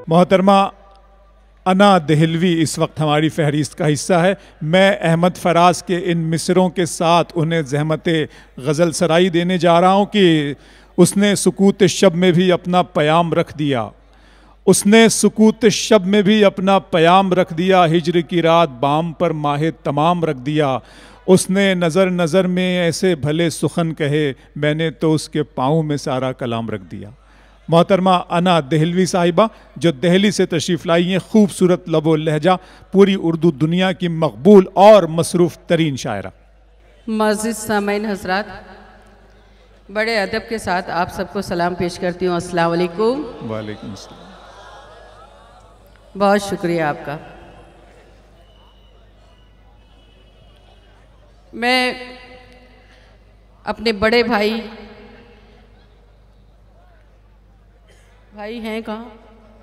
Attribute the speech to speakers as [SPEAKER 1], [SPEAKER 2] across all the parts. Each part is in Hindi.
[SPEAKER 1] मोहतरमा अना देहलवी इस वक्त हमारी फहरिस्त का हिस्सा है। मैं अहमद फराज के इन मिसरों के साथ उन्हें ज़हमत गज़ल सराई देने जा रहा हूँ कि उसने सुकूत शब में भी अपना पयाम रख दिया, उसने सुकूत शब में भी अपना पयाम रख दिया, हिज्र की रात बाम पर माहे तमाम रख दिया, उसने नज़र नज़र में ऐसे भले सुखन कहे, मैंने तो उसके पाँव में सारा कलाम रख दिया। मोहतरमा अना देहलवी साहिबा जो दिल्ली से तशरीफ़ लाई हैं, खूबसूरत लबो लहजा, पूरी उर्दू दुनिया की मकबूल और मसरूफ़ तरीन शायरा।
[SPEAKER 2] मस्जिद सामईन हज़रात, बड़े अदब के साथ आप सबको सलाम पेश करती हूँ। अस्सलाम वालेकुम।
[SPEAKER 1] वालेकुम अस्सलाम।
[SPEAKER 2] बहुत शुक्रिया आपका। मैं अपने बड़े भाई हैं कहाँ,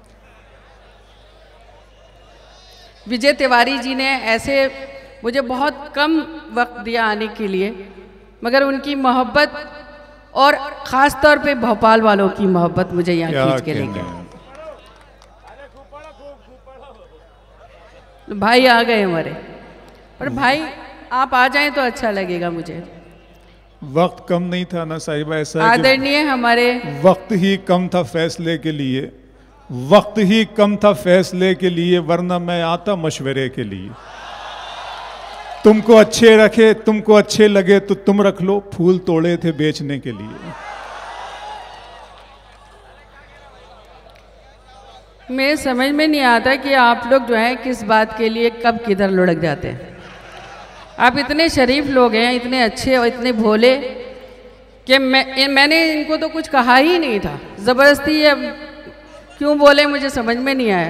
[SPEAKER 2] विजय तिवारी जी ने ऐसे मुझे बहुत कम वक्त दिया आने के लिए, मगर उनकी मोहब्बत और ख़ास तौर पे भोपाल वालों की मोहब्बत मुझे यहाँ खींच के ले गई। भाई आ गए हमारे, और भाई आप आ जाएं तो अच्छा लगेगा मुझे।
[SPEAKER 1] वक्त कम नहीं था ना साहिबा, ऐसा
[SPEAKER 2] आदरणीय हमारे
[SPEAKER 1] वक्त ही कम था फैसले के लिए, वक्त ही कम था फैसले के लिए, वरना मैं आता मशवरे के लिए। तुमको अच्छे रखे, तुमको अच्छे लगे तो तुम रख लो, फूल तोड़े थे बेचने के लिए।
[SPEAKER 2] मेरे समझ में नहीं आता कि आप लोग जो है किस बात के लिए कब किधर लुढ़क जाते हैं। आप इतने शरीफ लोग हैं, इतने अच्छे और इतने भोले कि मैंने इनको तो कुछ कहा ही नहीं था, ज़बरदस्ती अब क्यों बोले मुझे समझ में नहीं आया।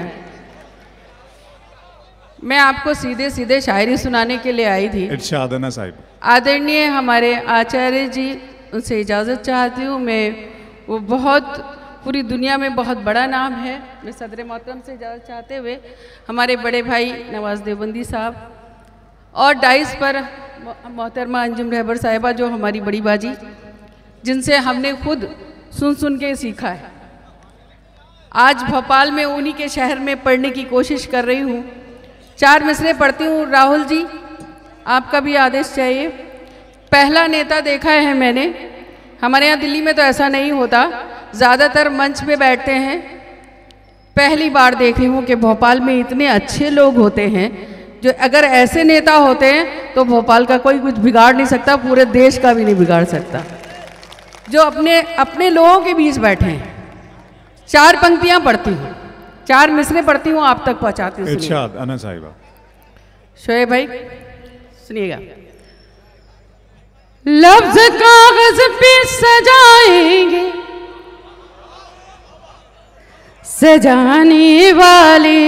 [SPEAKER 2] मैं आपको सीधे सीधे शायरी सुनाने के लिए आई थी।
[SPEAKER 1] इरशाद है ना साहिब।
[SPEAKER 2] आदरणीय हमारे आचार्य जी, उनसे इजाज़त चाहती हूँ। मैं वो बहुत पूरी दुनिया में बहुत बड़ा नाम है। मैं सदर मोहतरम से इजाज़त चाहते हुए हमारे बड़े भाई नवाज देवबंदी साहब और डाइस पर मोहतरमा अंजुम रहबर साहिबा जो हमारी बड़ी बाजी, जिनसे हमने खुद सुन सुन के सीखा है। आज भोपाल में उन्हीं के शहर में पढ़ने की कोशिश कर रही हूँ। 4 मिसरे पढ़ती हूँ। राहुल जी, आपका भी आदेश चाहिए। पहला नेता देखा है मैंने, हमारे यहाँ दिल्ली में तो ऐसा नहीं होता, ज़्यादातर मंच पे बैठते हैं। पहली बार देख रही हूँ कि भोपाल में इतने अच्छे लोग होते हैं, जो अगर ऐसे नेता होते हैं तो भोपाल का कोई कुछ बिगाड़ नहीं सकता, पूरे देश का भी नहीं बिगाड़ सकता। जो अपने लोगों के बीच बैठे हैं। 4 पंक्तियाँ पढ़ती हूँ, 4 मिसरे पढ़ती हूँ, आप तक पहुँचाती हूँ।
[SPEAKER 1] इरशाद अना साहिबा।
[SPEAKER 2] शोएब भाई सुनिएगा। लफ्ज कागज पे सजाएंगे सजाने वाले,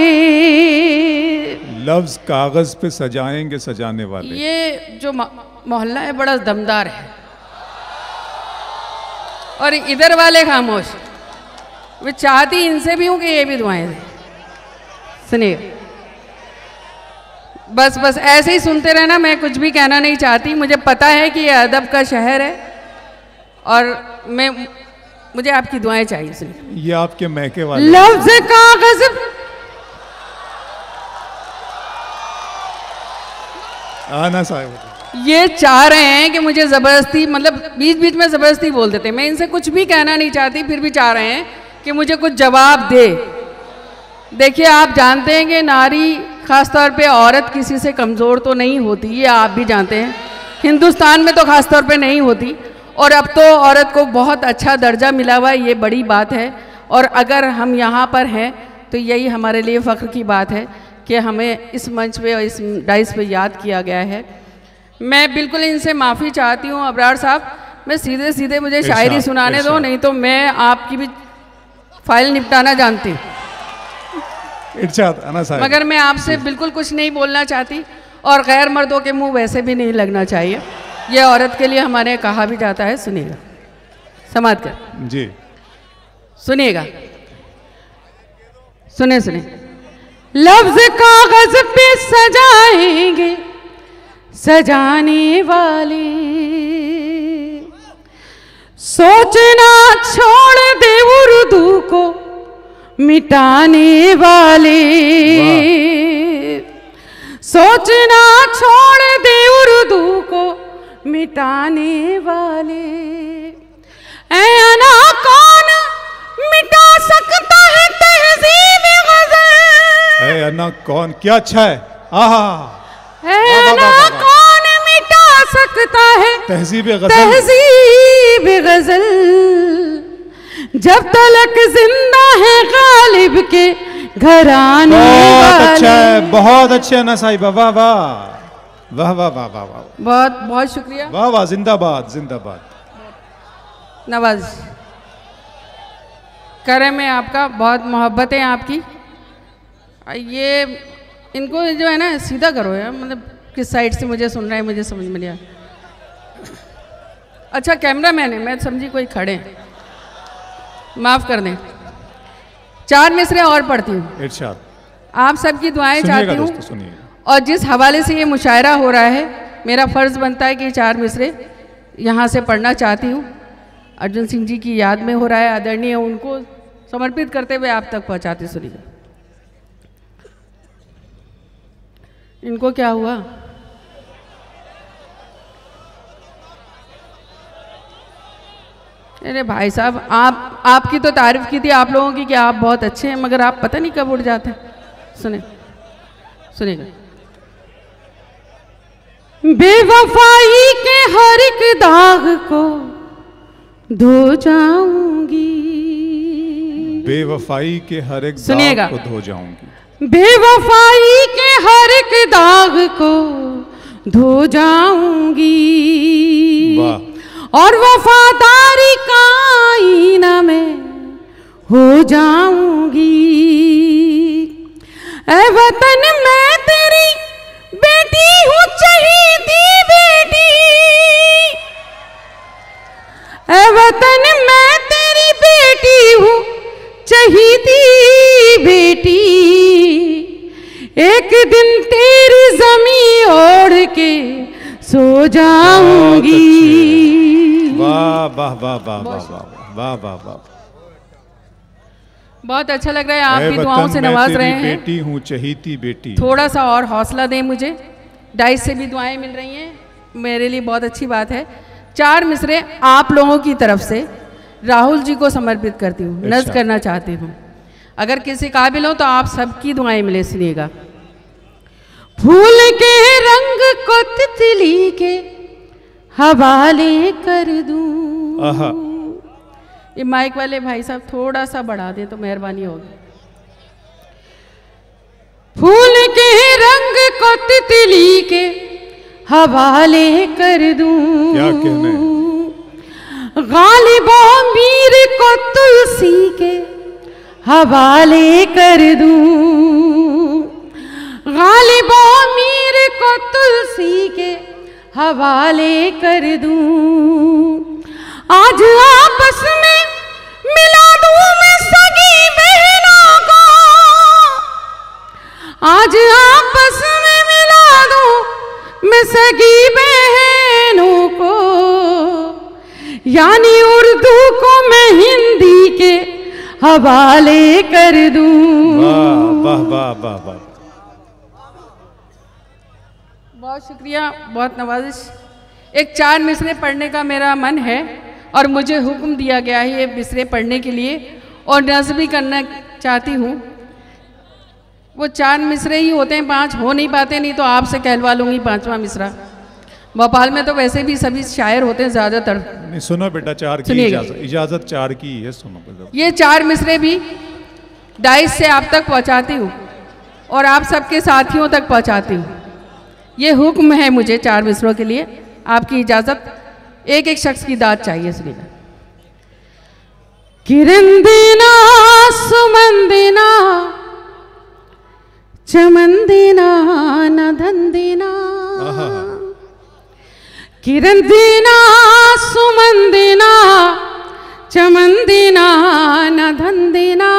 [SPEAKER 1] लफ्ज कागज पे सजाएंगे सजाने वाले।
[SPEAKER 2] ये जो मोहल्ला है बड़ा दमदार है, और इधर वाले खामोश। मैं चाहती इनसे भी हूँ कि ये भी दुआएं दें। सुनिए, बस ऐसे ही सुनते रहना, मैं कुछ भी कहना नहीं चाहती। मुझे पता है कि ये अदब का शहर है, और मुझे आपकी दुआएं चाहिए। सुनिए,
[SPEAKER 1] ये आपके मैके वाले।
[SPEAKER 2] लफ्ज कागज
[SPEAKER 1] आना साहिब,
[SPEAKER 2] ये चाह रहे हैं कि मुझे ज़बरदस्ती, मतलब बीच बीच में ज़बरदस्ती बोल देते हैं। मैं इनसे कुछ भी कहना नहीं चाहती, फिर भी चाह रहे हैं कि मुझे कुछ जवाब दे। देखिए, आप जानते हैं कि नारी, ख़ास तौर पे औरत किसी से कमज़ोर तो नहीं होती, ये आप भी जानते हैं। हिंदुस्तान में तो ख़ास तौर पे नहीं होती, और अब तो औरत को बहुत अच्छा दर्जा मिला हुआ है, ये बड़ी बात है। और अगर हम यहाँ पर हैं तो यही हमारे लिए फ़ख्र की बात है कि हमें इस मंच पे और इस डाइस पे याद किया गया है। मैं बिल्कुल इनसे माफ़ी चाहती हूँ अबरार साहब, मैं सीधे सीधे मुझे शायरी सुनाने दो, नहीं तो मैं आपकी भी फाइल निपटाना जानती हूँ। मगर मैं आपसे बिल्कुल कुछ नहीं बोलना चाहती, और गैर मर्दों के मुंह वैसे भी नहीं लगना चाहिए। ये औरत के लिए हमारे कहा भी जाता है। सुनिएगा, समाज कर
[SPEAKER 1] जी,
[SPEAKER 2] सुनिएगा, सुने। लफ्ज कागज पे सजाएंगे सजाने वाले, सोचना छोड़ दे उर्दू को मिटाने वाले, सोचना छोड़ दे उर्दू को मिटाने वाले। ऐ अना कौन मिटा सकता है तहजीब गज़ल।
[SPEAKER 1] ऐ अना कौन, क्या अच्छा है। आहा,
[SPEAKER 2] ऐ अना कौन मिटा सकता है
[SPEAKER 1] तहजीब गज़ल,
[SPEAKER 2] तहजीब गज़ल। जब तलक जिंदा है गालिब के घराने
[SPEAKER 1] बहुत
[SPEAKER 2] वाले।
[SPEAKER 1] अच्छा है, बहुत अच्छे है ना साहिबा, वाह वाह वाह वाह वाह वाह वाह,
[SPEAKER 2] बहुत बहुत शुक्रिया,
[SPEAKER 1] वाह वाह, जिंदाबाद जिंदाबाद।
[SPEAKER 2] नवाज करम है आपका, बहुत मोहब्बत है आपकी। ये इनको जो है ना सीधा करो यार, मतलब किस साइड से मुझे सुन रहा है मुझे समझ में नहीं आया। अच्छा कैमरा मैन है, मैं समझी कोई खड़े हैं, माफ कर दें। 4 मिसरे और पढ़ती हूँ,
[SPEAKER 1] इरशाद।
[SPEAKER 2] आप सबकी दुआएं चाहती हूँ,
[SPEAKER 1] सुनिए।
[SPEAKER 2] और जिस हवाले से ये मुशायरा हो रहा है मेरा फ़र्ज़ बनता है कि 4 मिसरे यहाँ से पढ़ना चाहती हूँ। अर्जुन सिंह जी की याद में हो रहा है, आदरणीय, उनको समर्पित करते हुए आप तक पहुँचाती। सुनिए। इनको क्या हुआ? अरे भाई साहब, आपकी तो तारीफ की थी आप लोगों की कि आप बहुत अच्छे हैं, मगर आप पता नहीं कब उड़ जाते हैं। सुने सुनिएगा। बेवफाई के हर एक दाग को धो जाऊंगी,
[SPEAKER 1] बेवफाई के हर एक
[SPEAKER 2] सुनिएगा,
[SPEAKER 1] दाग को धो जाऊंगी,
[SPEAKER 2] बेवफाई के हर एक दाग को धो जाऊंगी, और वफादारी का आईना में हो जाऊंगी। ऐ वतन मैं तेरी बेटी हूँ, चहीती बेटी। ऐ वतन मैं तेरी बेटी हूँ, चहीती बेटी। एक दिन तेरी ज़मीं ओढ़ के सो जाऊंगी।
[SPEAKER 1] वाह वाह वाह वाह वाह वाह वाह वाह,
[SPEAKER 2] बहुत अच्छा लग रहा है, आप भी दुआओं से नवाज रहे हैं।
[SPEAKER 1] बेटी हूँ चहीती बेटी,
[SPEAKER 2] थोड़ा सा और हौसला दें मुझे। डाइस से भी दुआएं मिल रही हैं, मेरे लिए बहुत अच्छी बात है। 4 मिसरे आप लोगों की तरफ से राहुल जी को समर्पित करती हूँ, नज़्म करना चाहती हूँ। अगर किसी काबिल हो तो आप सबकी दुआएं मिले। सुनिएगा। फूल के रंग को तितली के हवाले कर दूं। ये माइक वाले भाई साहब थोड़ा सा बढ़ा दे तो मेहरबानी होगी। फूल के रंग को तितली के हवाले कर दूं।
[SPEAKER 1] क्या कहने?
[SPEAKER 2] गालिबो मीर को तुलसी के हवाले कर दूं। गालिबो मीर को तुलसी के हवाले कर दूं। आज आपस में मिला दूं मैं सगी बहनों को। आज आपस में मिला दूं मैं सगी बहनों को। यानी उर्दू को मैं हिंदी के हवाले कर दूं।
[SPEAKER 1] वाह वाह वाह वाह,
[SPEAKER 2] बहुत शुक्रिया, बहुत नवाजिश। एक 4 मिसरे पढ़ने का मेरा मन है और मुझे हुक्म दिया गया है ये मिसरे पढ़ने के लिए, और नज़्म भी करना चाहती हूँ। वो 4 मिसरे ही होते हैं, 5 हो नहीं पाते, नहीं तो आपसे कहलवा लूँगी 5वां मिसरा। भोपाल में तो वैसे भी सभी शायर होते हैं ज़्यादातर।
[SPEAKER 1] नहीं सुनो बेटा, 4 की इजाज़त 4 की है, सुनो।
[SPEAKER 2] ये 4 मिसरे भी डाइस से आप तक पहुँचाती हूँ और आप सबके साथियों तक पहुँचाती हूँ। ये हुक्म है मुझे 4 मिसरों के लिए, आपकी इजाज़त। एक एक शख्स की दाद चाहिए। सुनिएगा। किरण देना सुमन देना चमन देना न धन देना। किरण देना सुमन देना चमन देना न धन देना।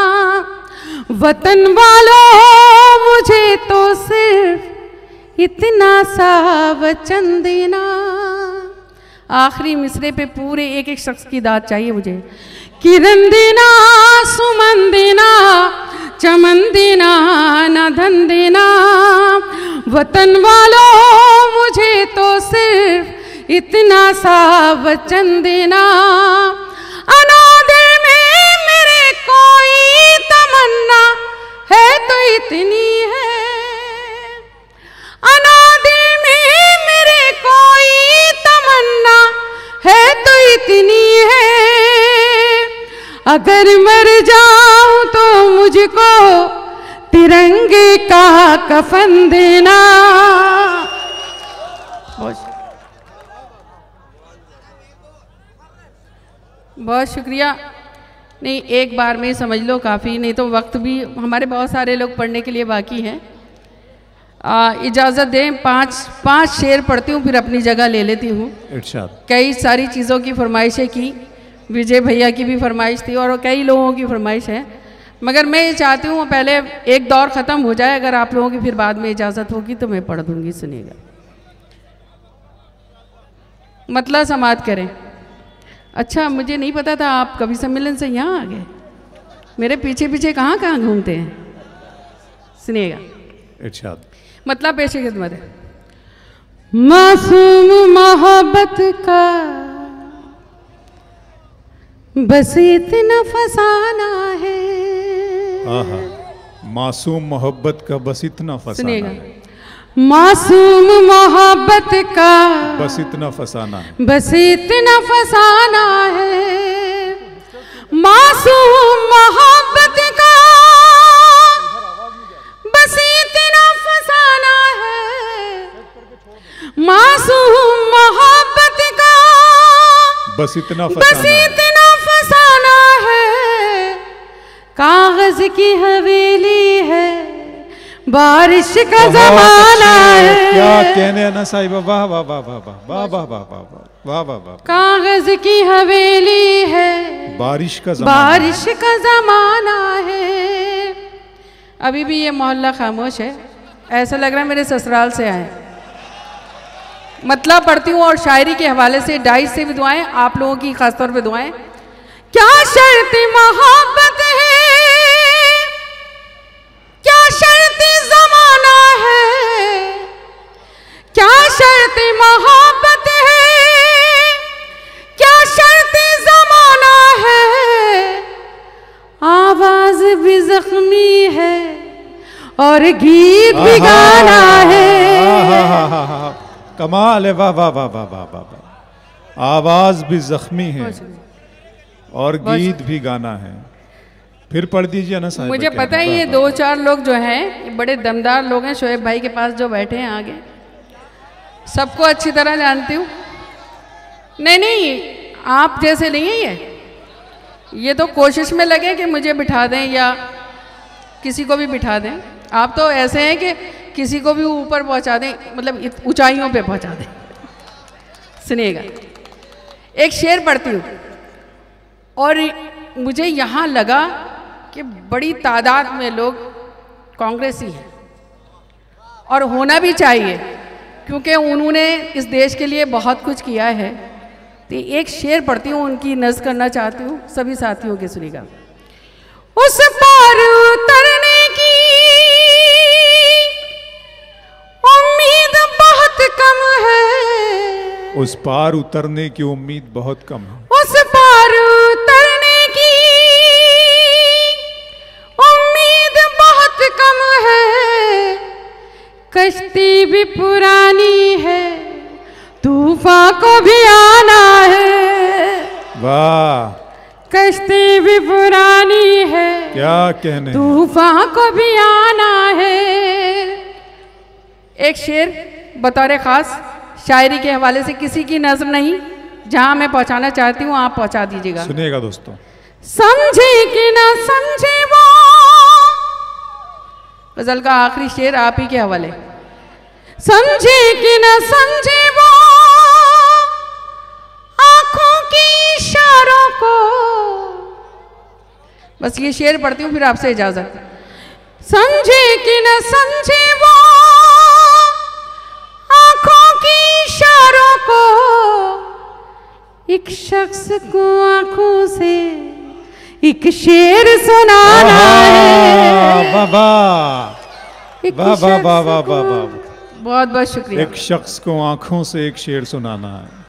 [SPEAKER 2] वतन वालों मुझे तो सिर्फ इतना सा वचन देना। आखिरी मिसरे पे पूरे एक एक शख्स की दाद चाहिए मुझे। किरण देना सुमन देना चमन देना न धन देना, वतन वालों मुझे तो सिर्फ इतना सा वचन देना। अनादिल में मेरे कोई तमन्ना है तो इतनी है, अनादिल में मेरे कोई तमन्ना है तो इतनी है। अगर मर जाऊं तो मुझको तिरंगे का कफन देना। बहुत शुक्रिया। नहीं, एक बार में समझ लो काफ़ी, नहीं तो वक्त भी हमारे बहुत सारे लोग पढ़ने के लिए बाकी हैं। इजाज़त दें, पाँच शेर पढ़ती हूँ, फिर अपनी जगह ले लेती हूँ। कई सारी चीज़ों की फरमाइशें की, विजय भैया की भी फरमाइश थी और कई लोगों की फरमाइश है, मगर मैं ये चाहती हूँ पहले एक दौर ख़त्म हो जाए, अगर आप लोगों की फिर बाद में इजाज़त होगी तो मैं पढ़ दूँगी। सुनिएगा, मतलब समाप्त करें। अच्छा, मुझे नहीं पता था आप कवि सम्मेलन से यहाँ आ गए, मेरे पीछे पीछे कहाँ कहाँ घूमते हैं। सुनिएगा, इरशाद। मतलब पेश खिदमत है। मासूम मोहब्बत का बस इतना फसाना है।
[SPEAKER 1] मासूम मोहब्बत का बस इतना फसाना है।
[SPEAKER 2] मासूम मोहब्बत का
[SPEAKER 1] बस इतना फसाना है,
[SPEAKER 2] बस इतना फसाना है। मासूम मोहब्बत का बस इतना फसाना है। मासूम मोहब्बत का
[SPEAKER 1] बस इतना
[SPEAKER 2] फसाना है। कागज की हवेली है, बारिश का ज़माना है।
[SPEAKER 1] क्या कहने ना साहिबा, वाह वाह वाह वाह वाह वाह वाह वाह वाह वाह वाह।
[SPEAKER 2] कागज की हवेली है,
[SPEAKER 1] बारिश का
[SPEAKER 2] ज़माना है। अभी भी ये मोहल्ला खामोश है, ऐसा लग रहा है मेरे ससुराल से आए। मतलब पढ़ती हूँ और शायरी के हवाले से डाइस से भी दुआएं, आप लोगों की खासतौर पे दुआएं। क्या शर्त मोहब्बत है, क्या शर्त ज़माना है। क्या शर्त मोहब्बत है, क्या शर्त ज़माना है। आवाज भी जख्मी है और गीत भी गाना है।
[SPEAKER 1] कमाल है, वाह वाह वाह वाह वाह वाह। आवाज भी जख्मी है और गीत भी गाना है। फिर पढ़ दीजिए ना साहब।
[SPEAKER 2] मुझे पता है ये दो चार लोग जो हैं ये बड़े दमदार लोग हैं, शोएब भाई के पास जो बैठे हैं आगे, सबको अच्छी तरह जानती हूँ। नहीं, आप जैसे नहीं है ये तो कोशिश में लगे कि मुझे बिठा दें या किसी को भी बिठा दें। आप तो ऐसे हैं कि किसी को भी ऊपर पहुंचा दें, मतलब ऊंचाइयों पे पहुंचा दें। सुनिएगा, एक शेर पढ़ती हूँ और मुझे यहाँ लगा कि बड़ी तादाद में लोग कांग्रेसी हैं और होना भी चाहिए, क्योंकि उन्होंने इस देश के लिए बहुत कुछ किया है। तो एक शेर पढ़ती हूँ, उनकी नज़्म करना चाहती हूँ सभी साथियों के। सुनिएगा। उस पार उतरने की उम्मीद बहुत कम है।
[SPEAKER 1] उस पार उतरने की उम्मीद बहुत कम है।
[SPEAKER 2] उस पार उतरने की उम्मीद बहुत कम है। कश्ती भी पुरानी है, तूफान को भी आना है।
[SPEAKER 1] वाह,
[SPEAKER 2] कश्ती भी पुरानी है,
[SPEAKER 1] क्या कहने,
[SPEAKER 2] तूफान को भी आना है। एक शेर बतौर खास शायरी के हवाले से, किसी की नज़्म नहीं, जहां मैं पहुंचाना चाहती हूं आप पहुंचा दीजिएगा।
[SPEAKER 1] सुनिएगा दोस्तों।
[SPEAKER 2] समझे कि ना समझे वो, गजल का आखिरी शेर आप ही के हवाले। समझे कि ना समझे वो, आंखों के इशारों को। बस ये शेर पढ़ती हूँ, फिर आपसे इजाजत। समझे कि न समझे वो, आंखों के इशारों को। एक शख्स को आंखों से एक शेर सुनाना है।
[SPEAKER 1] बाबा
[SPEAKER 2] एक
[SPEAKER 1] बाबा
[SPEAKER 2] शख्स
[SPEAKER 1] बाबा
[SPEAKER 2] को-
[SPEAKER 1] बाबा
[SPEAKER 2] बहुत बहुत शुक्रिया।
[SPEAKER 1] एक शख्स को आंखों से एक शेर सुनाना है।